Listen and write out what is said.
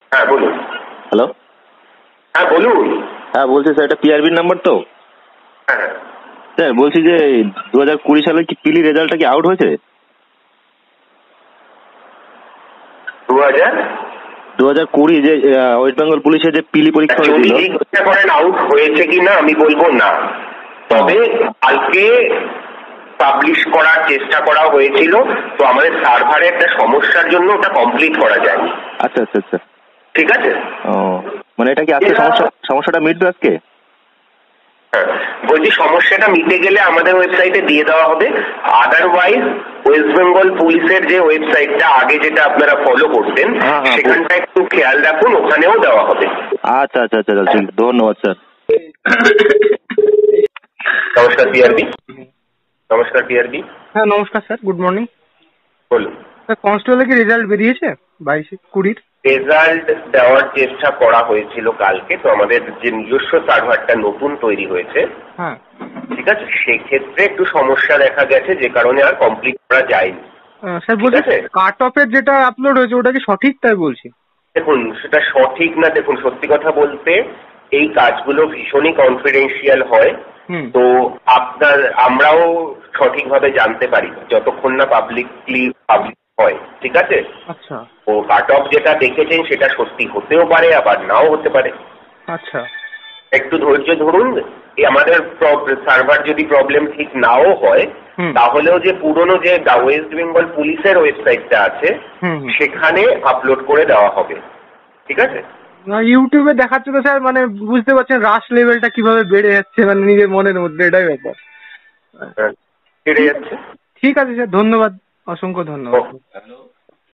হ্যাঁ বলুন। হ্যালো। হ্যাঁ বলুন। হ্যাঁ বলছি স্যার, এটা পিআরবির নাম্বার তো? হ্যাঁ স্যার বলছি যে 2020 সালের কি পিলি রেজাল্টটা কি আউট হয়েছে? 2020 যে ওয়েস্ট বেঙ্গল পুলিশের যে পিলি পরীক্ষা হয়েছিল। আউট হয়েছে কিনা আমি বলবো না, তবে কালকে পাবলিশ করার চেষ্টা করা হয়েছিল, তো আমাদের সার্ভারে একটা সমস্যার জন্য ওটা কমপ্লিট করা যায়নি। আচ্ছা আচ্ছা আচ্ছা, ঠিক আছে। ও মানে এটা কি আজকে সমস্যাটা মিটবে আজকে? হ্যাঁ বলছি, সমস্যাটা মিটে গেলে আমাদের ওয়েবসাইটে দিয়ে দেওয়া হবে। আদারওয়াইজ ওয়েস্ট বেঙ্গল পুলিশের যে ওয়েবসাইটটা আগে যেটা আপনারা ফলো করতেন সেখানটা একটু খেয়াল রাখুন, ওখানেও দেওয়া হবে। আচ্ছা আচ্ছা আচ্ছা, ধন্যবাদ স্যার। নমস্কার পিআরবি। নমস্কার পিআরবি। হ্যাঁ নমস্কার স্যার, গুড মর্নিং। বলুন স্যার, কনস্টেবলের কি রেজাল্ট বেরিয়েছে 22-20? রেজাল্ট দেওয়ার চেষ্টা করা হয়েছিল কালকে, তো আমাদের যে নিজস্ব সার্ভারটা নতুন তৈরি হয়েছে, হ্যাঁ ঠিক আছে, সেক্ষেত্রে একটু সমস্যা দেখা গেছে, যে কারণে আর কমপ্লিট করা যায়নি। স্যার বলছি, কাট অফের যেটা আপলোড হয়েছে ওটা কি সঠিক? তাই বলছি। দেখুন সেটা সঠিক না, দেখুন সত্যি কথা বলতে এই কাজগুলো ভীষণই কনফিডেন্সিয়াল হয়, তো আমরাও সঠিকভাবে জানতে পারি যতক্ষণ না পাবলিক হয়। ঠিক আছে। আচ্ছা। ও কাট অফ যেটা দেখেছেন সেটা সত্যি হতেও পারে, আবার নাও হতে পারে। আচ্ছা, একটু ধৈর্য ধরুন। আমাদের সার্ভার যদি প্রবলেম ঠিক নাও হয়, তাহলেও যে পুরনো যে ওয়েস্ট বেঙ্গল পুলিশের ওয়েবসাইটটা আছে সেখানে আপলোড করে দেওয়া হবে। ঠিক আছে। ইউটিউবে দেখাচ্ছে তো স্যার, মানে বুঝতে পারছেন রাশ লেভেলটা কিভাবে বেড়ে যাচ্ছে, মানে নিজের মনের মধ্যে, এটাই ব্যাপার। বেড়ে যাচ্ছে। ঠিক আছে স্যার, ধন্যবাদ, অসংখ্য ধন্যবাদ।